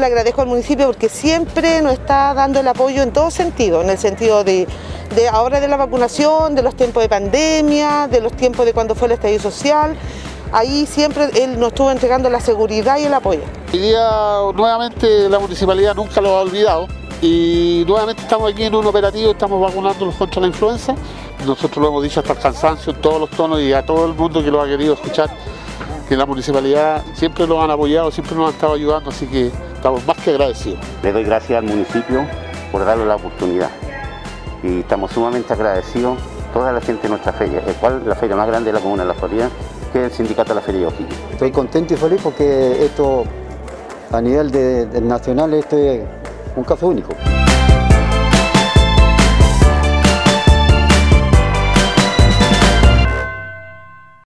le agradezco al municipio porque siempre nos está dando el apoyo en todo sentido, en el sentido de ahora de la vacunación, de los tiempos de pandemia, de los tiempos de cuando fue el estallido social. Ahí siempre él nos estuvo entregando la seguridad y el apoyo. Hoy día nuevamente la municipalidad nunca lo ha olvidado y nuevamente estamos aquí en un operativo, estamos vacunándolos contra la influenza. Nosotros lo hemos dicho hasta el cansancio en todos los tonos y a todo el mundo que lo ha querido escuchar, que la municipalidad siempre nos han apoyado, siempre nos han estado ayudando, así que estamos más que agradecidos. Le doy gracias al municipio por darle la oportunidad y estamos sumamente agradecidos toda la gente de nuestra feria, el cual la feria más grande de la comuna de La Florida, que es el sindicato de la Feria de O'Higgins. Estoy contento y feliz porque esto a nivel nacional esto es un caso único.